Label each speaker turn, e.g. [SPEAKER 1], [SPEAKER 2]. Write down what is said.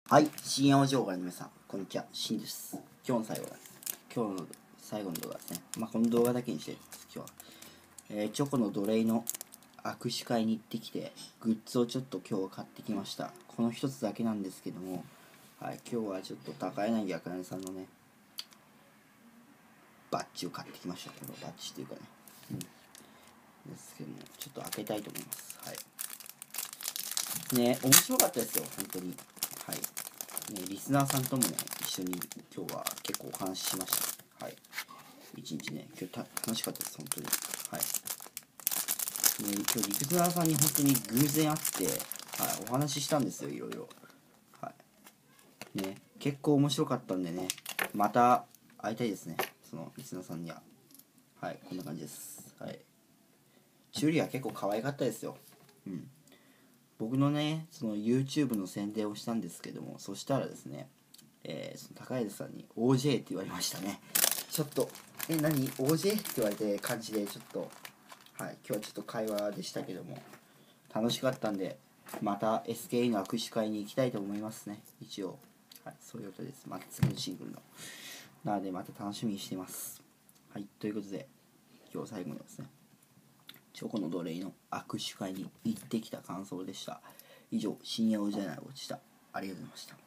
[SPEAKER 1] はい、深夜お嬢からの皆さん、こんにちは、しんです。今日の最後の動画ですね。この動画だけにして今日は、チョコの奴隷の握手会に行ってきて、グッズをちょっと今日は買ってきました。この一つだけなんですけども、はい、今日はちょっと高柳あかねさんのね、バッジを買ってきました。このバッジっていうかね、ですけども、ちょっと開けたいと思います。はい。ね、面白かったですよ、本当に。はい。リスナーさんともね、一緒に今日は結構お話ししました。はい。一日ね、今日楽しかったです、本当に。はい。今日リスナーさんに本当に偶然会って、はい、お話ししたんですよ、いろいろ。はい。ね、結構面白かったんでね、また会いたいですね、そのリスナーさんには。はい、こんな感じです。はい。チューリーは結構可愛かったですよ。うん。僕のね、その YouTube の宣伝をしたんですけども、そしたらですね、その高柳さんに OJ って言われましたね。ちょっと何 OJ って言われて感じでちょっと、はい、今日はちょっと会話でしたけども楽しかったんで、また SKE の握手会に行きたいと思いますね、一応。はい、そういうことです。また次のシングルのなので、また楽しみにしています。はい、ということで今日最後にですね、チョコの奴隷の握手会に行ってきた感想でした。以上、深夜おじゃないおちた。ありがとうございました。